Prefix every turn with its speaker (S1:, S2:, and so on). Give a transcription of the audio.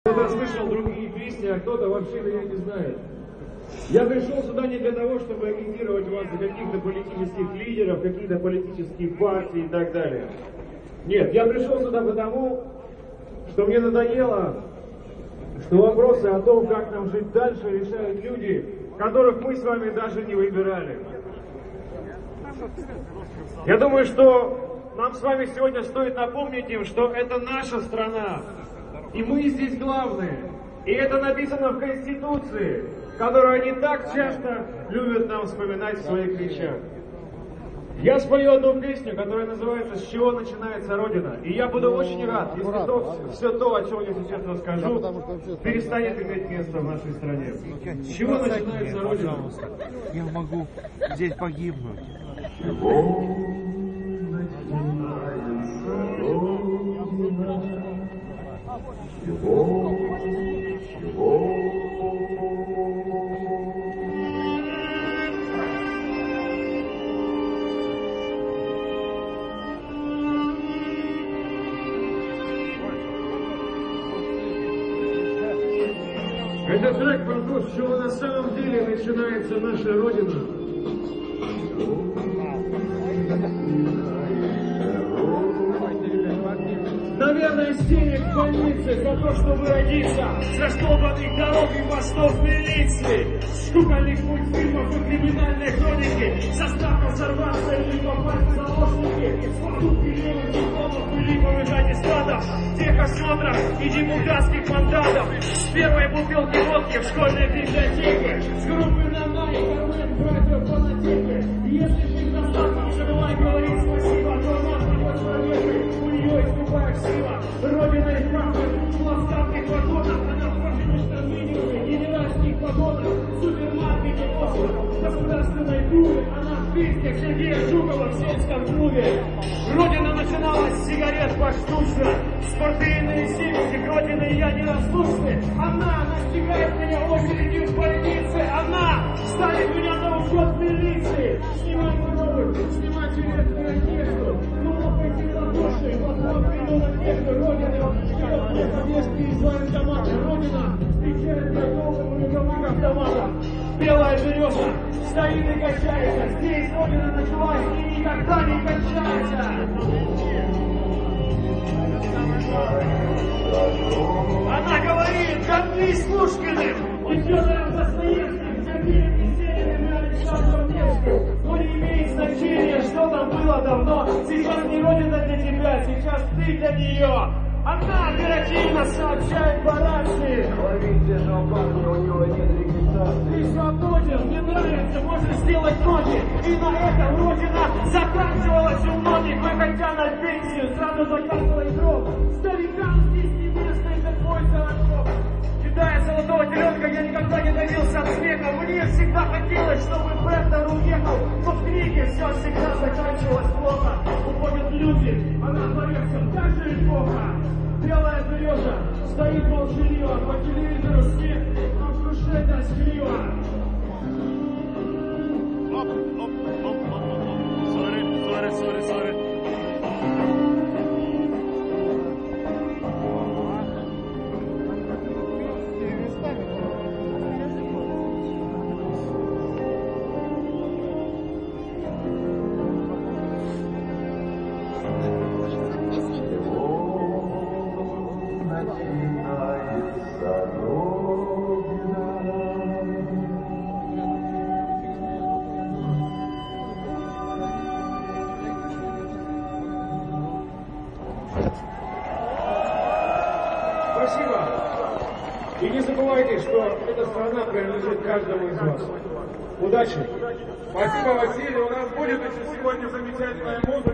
S1: Кто-то слышал другие песни, а кто-то вообще меня не знает. Я пришел сюда не для того, чтобы агитировать вас за каких-то политических лидеров, какие-то политические партии и так далее. Нет, я пришел сюда потому, что мне надоело, что вопросы о том, как нам жить дальше, решают люди, которых мы с вами даже не выбирали. Я думаю, что нам с вами сегодня стоит напомнить им, что это наша страна, и мы здесь главные. И это написано в Конституции, которую они так часто любят нам вспоминать в своих речах. Я спою одну песню, которая называется «С чего начинается Родина». И я буду очень рад, если все то, о чем я сейчас расскажу, перестанет иметь место в нашей стране. С чего начинается Родина?
S2: Я могу здесь погибнуть.
S1: С чего начинается Родина? С чего? Это трек про то, с чего на самом деле начинается наша Родина. Наверное, с денег в больнице за то, чтобы родиться, за штолбанных дорог и мостов милиции, с кукольных мультфильмов и криминальной хроники, со страха сорваться или попасть в заложники, с покупки левых дипломов и липовых аттестатов, техосмотров и депутатских мандатов, с первой бутылки водки в школьной библиотеке, с группы «Нана» и «Кармен» братьев фанатики. Если ты красавчик, желай говорить спасибо, то можно быть человеком, у нее искупает сила. Родина и правда, в ласкавных вагонах, она в кожаных минимуме, генеральских погонах, супермаркете «Осло», государственной дуре, она в песне Сергея Жукова в сельском клубе. Родина начиналась с сигарет поштучно, спортивные символы Родины я неразлучны. Она настигает меня очередью в больнице, она ставит меня на учет милиции. Снимай коровы, снимай жилетную одежду, ну лопайте ладоши, потом приду на книжку Родины. Вперед мне поддержки из военкомата. Родина встречает готовым рядовых автоматов. Белая береза стоит и качается, здесь Родина началась и никогда не кончается. Она говорит, гордись Пушкиным и Федором Достоевским, Сергеем Есениным и Александром Невским. Но не имеет значения, что там было давно. Сейчас не Родина для тебя, сейчас ты для нее. Она оперативно сообщает барашки.
S3: Ловите жалобы, у него нет регистрации.
S1: Ты свободен, мне нравится, можешь сделать ноги. И на этом Родина заканчивалась у многих, выходя на пенсию, сразу заказывай гроб. Старикам здесь не место, это твой сороков. Читая «Золотого теленка», я никогда не давился от смеха. Мне всегда хотелось, чтобы Бендер уехал, но в книге все всегда заканчивалось плохо. Уходят люди, а на дворе все так же эпоха. Белая береза стоит молчаливо, по телевизору снег, но в душе тоскливо.
S2: Sorry.
S1: Спасибо. И не забывайте, что эта страна принадлежит каждому из вас. Удачи.
S4: Спасибо, Василий. У нас будет еще сегодня замечательная музыка.